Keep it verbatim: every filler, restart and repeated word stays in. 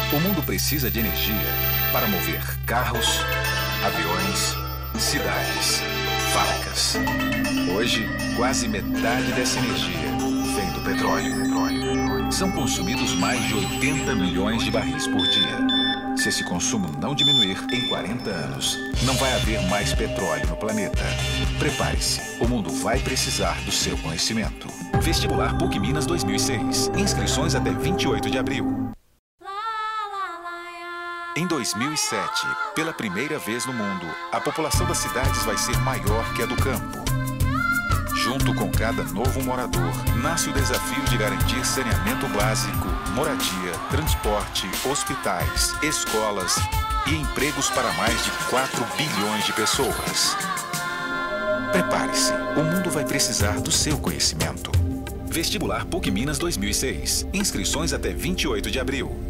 O mundo precisa de energia para mover carros, aviões, cidades, fábricas. Hoje, quase metade dessa energia vem do petróleo. São consumidos mais de oitenta milhões de barris por dia. Se esse consumo não diminuir em quarenta anos, não vai haver mais petróleo no planeta. Prepare-se, o mundo vai precisar do seu conhecimento. Vestibular PUC Minas dois mil e seis. Inscrições até vinte e oito de abril. Em dois mil e sete, pela primeira vez no mundo, a população das cidades vai ser maior que a do campo. Junto com cada novo morador, nasce o desafio de garantir saneamento básico, moradia, transporte, hospitais, escolas e empregos para mais de quatro bilhões de pessoas. Prepare-se, o mundo vai precisar do seu conhecimento. Vestibular PUC Minas dois mil e seis. Inscrições até vinte e oito de abril.